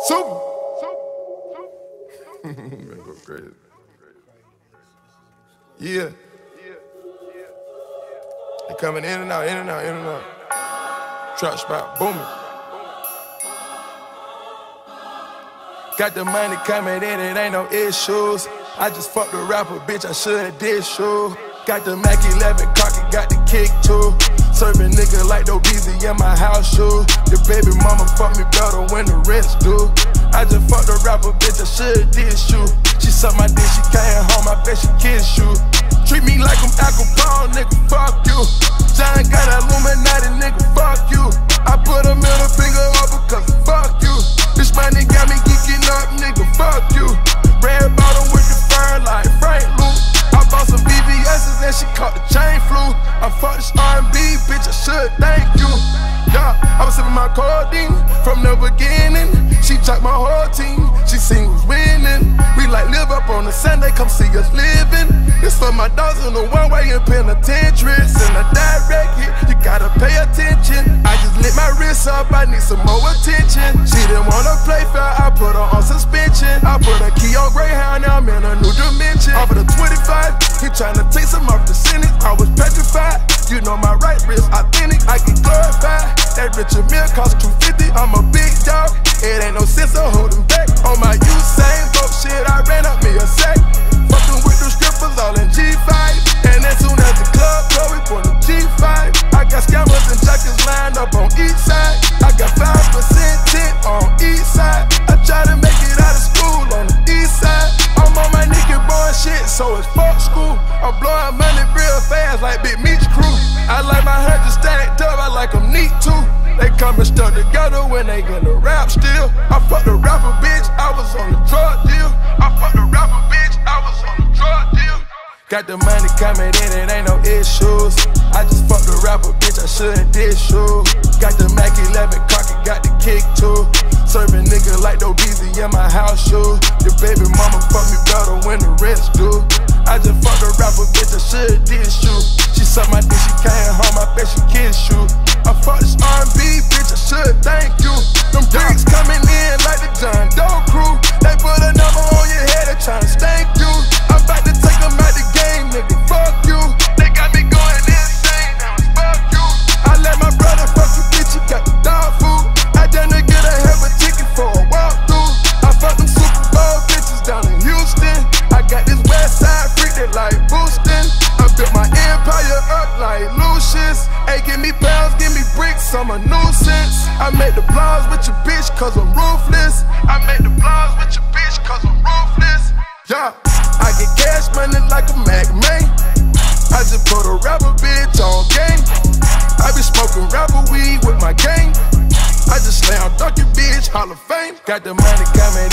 Super. Gonna go crazy. Yeah. They coming in and out, in and out, in and out. Trap spot booming. Got the money coming in, it ain't no issues. I just fucked a rapper, bitch, I should've did shoe. Got the Mac 11 cocky, got the kick too. Serving nigga like no Beezy in my house shoe. The baby mama fuck me better when the rest do. I just fucked a rapper, bitch, I should've did shoe. She sucked my dick, she came home, I bet she kiss you. Treat me like I'm alcohol, nigga, fuck you. John got Illuminati, nigga, fuck you. I put a middle finger up because fuck you. This money got me geeking up, nigga, fuck you. Red bottom with the fur like Frank Luke. I bought some BBS's and she caught the chain flu. I fucked this R&B, bitch, I should thank you. Yeah, I was sipping my codeine from the beginning. She chopped my whole team, she seen who's winning. We like live up on a Sunday, come see us living. This for my dogs in the one-way in penitentiary. Send a direct hit, you gotta pay attention. I just lit my wrist up, I need some more attention. She didn't wanna play fair, I put her on suspension. I put a key on Greyhound, now I'm in a new dimension. Off of the 25, he tryna take some off the sentence. I was petrified, you know my right wrist authentic, I get glorified. That Richard Mille cost $250, I'm a big dog. It ain't no sense of holding back. On my Usain Bolt shit, I ran up me a sack. Fucking with the strippers all in G5. And as soon as the club go, we put a G5. I got scammers and jackets lined up on each side. I got 5% tint on each side. I try to make it out of school on the east side. I'm on my nigga born shit, so it's fuck school. I'm blowing money real fast like Big Meech crew. I like my hundreds stacked up, I like them neat too. They coming stuck together when they gonna rap still. I fucked a rapper, bitch, I was on the drug deal. I fucked a rapper, bitch, I was on the drug deal. Got the money coming in, it ain't no issues. I just fucked a rapper, bitch, I should've did shoe. Got the Mac 11 cocky, got the kick too. Serving nigga like no Beezy in my house shoe. The baby mama fuck me better when the rest do. I just fucked a rapper, bitch, I should've did shoe. She sucked my dick, she came home, I bet she kiss you. I fucked this R&B, bitch, I should thank you. Them bricks coming in like the John Doe crew. They put a number on your head, they tryna stank you. I'm about to take them out the game, nigga, fuck you. They got me going insane, now it's fuck you. I let my brother fuck you, bitch, you got the dog food. I done to get a hell of a ticket for a walkthrough. I fucked them Super Bowl bitches down in Houston. I got this West Side freak that like boosting. I built my empire up like Lucius. Hey, give me pounds, give me bricks, I'm a nuisance. I make the blogs with your bitch cause I'm ruthless. I make the blogs with your bitch cause I'm ruthless. Yeah, I get cash money like a Mac man. I just put a rapper bitch on game. I be smoking rapper weed with my gang. I just slam Dunkin' bitch, Hall of Fame. Got the money coming